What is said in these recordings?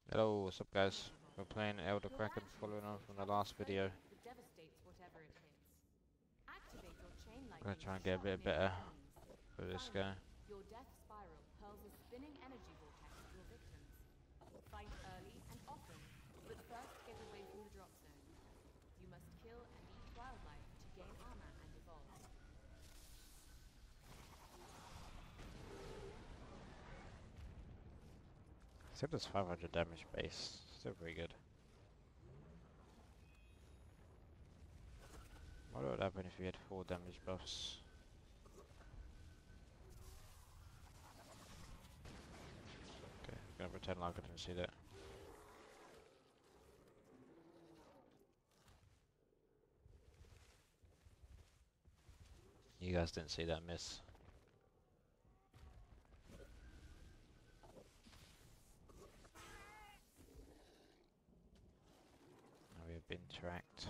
Hello, what's up guys? We're playing Elder Kraken following on from the last video. That devastates whatever it hits. Activate your chain I'm gonna lightning try to and get a shock bit nearby better enemies. for this Finally, guy. your death spiral hurls a spinning energy vortex at your victims. Fight early and often, but first get away from the drop zone. You must kill and eat wildlife to gain armor and evolve. Still does 500 damage base. Still pretty good. What would happen if we had 4 damage buffs? Okay, I'm gonna pretend like I didn't see that. You guys didn't see that miss. Now we have been tracked.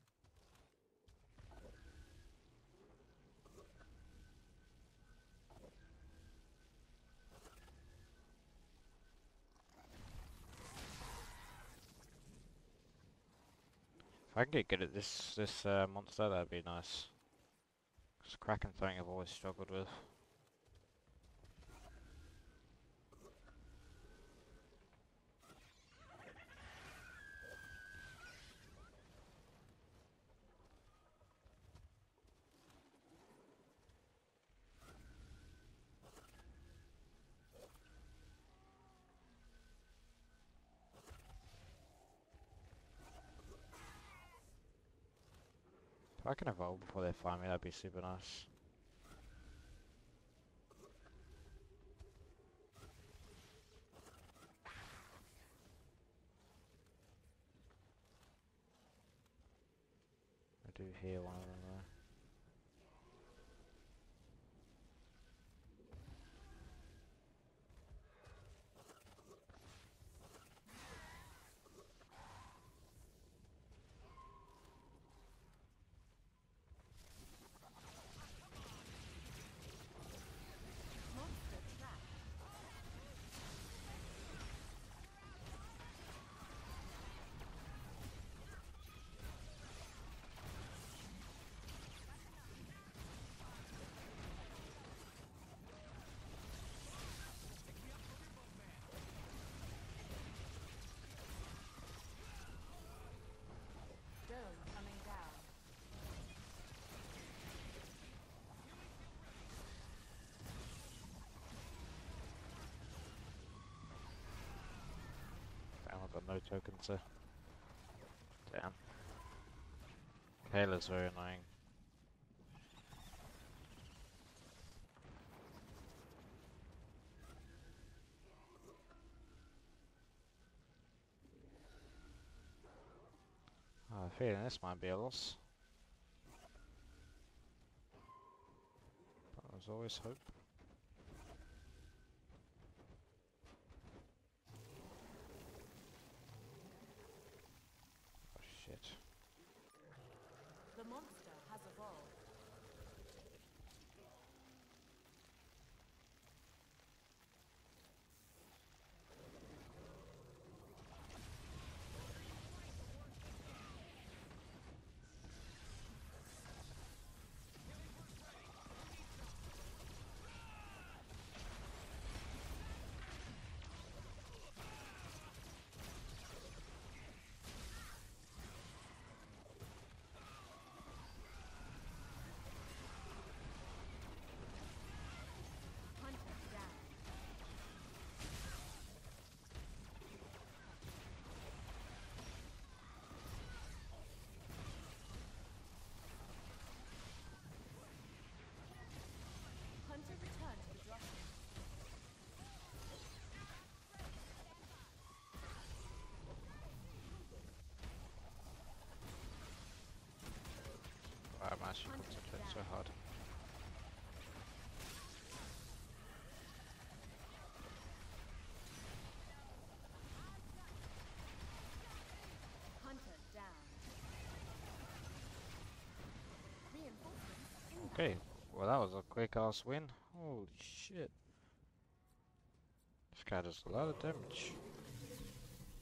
If I can get good at this monster, that'd be nice. Because Kraken something I've always struggled with. If I can evolve before they find me, that'd be super nice. I do hear one of them though. Monster trap. Dome coming down. Damn, I've got no tokens there. Damn. Kayla's very annoying. Oh, I have a feeling this might be a loss. But there's always hope. Oh shit. The monster has evolved. Hunter down. Hunter returned to the drop zone. Wow, I'm actually concentrating so hard. Hunter down. Reinforcements inbound. Okay, well that was a quick ass win. Holy shit. This guy does a lot of damage.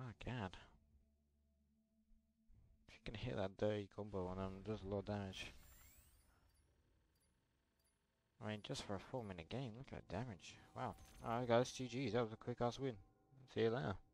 My god. If you can hit that dirty combo on them, it does a lot of damage. I mean, just for a 4-minute game, look at that damage. Wow. Alright guys, GG's, that was a quick ass win. See you later.